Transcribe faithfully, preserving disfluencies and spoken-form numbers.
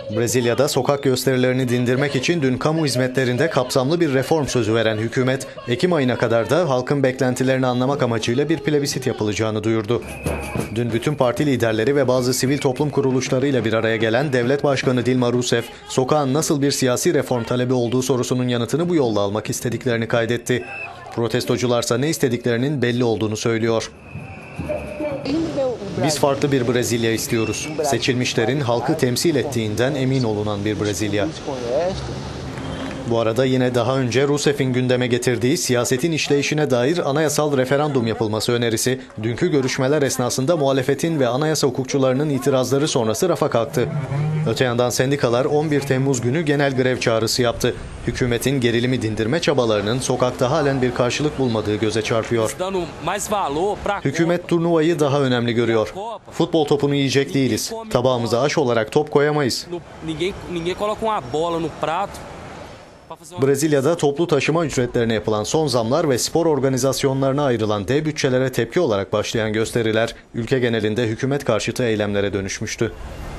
Brezilya'da sokak gösterilerini dindirmek için dün kamu hizmetlerinde kapsamlı bir reform sözü veren hükümet, Ekim ayına kadar da halkın beklentilerini anlamak amacıyla bir plebisit yapılacağını duyurdu. Dün bütün parti liderleri ve bazı sivil toplum kuruluşlarıyla bir araya gelen Devlet Başkanı Dilma Rousseff, sokağın nasıl bir siyasi reform talebi olduğu sorusunun yanıtını bu yolla almak istediklerini kaydetti. Protestocularsa ne istediklerinin belli olduğunu söylüyor. Biz farklı bir Brezilya istiyoruz. Seçilmişlerin halkı temsil ettiğinden emin olunan bir Brezilya. Bu arada yine daha önce Rousseff'in gündeme getirdiği siyasetin işleyişine dair anayasal referandum yapılması önerisi, dünkü görüşmeler esnasında muhalefetin ve anayasa hukukçularının itirazları sonrası rafa kalktı. Öte yandan sendikalar on bir Temmuz günü genel grev çağrısı yaptı. Hükümetin gerilimi dindirme çabalarının sokakta halen bir karşılık bulmadığı göze çarpıyor. Hükümet turnuvayı daha önemli görüyor. Futbol topunu yiyecek değiliz. Tabağımıza aş olarak top koyamayız. Brezilya'da toplu taşıma ücretlerine yapılan son zamlar ve spor organizasyonlarına ayrılan dev bütçelere tepki olarak başlayan gösteriler ülke genelinde hükümet karşıtı eylemlere dönüşmüştü.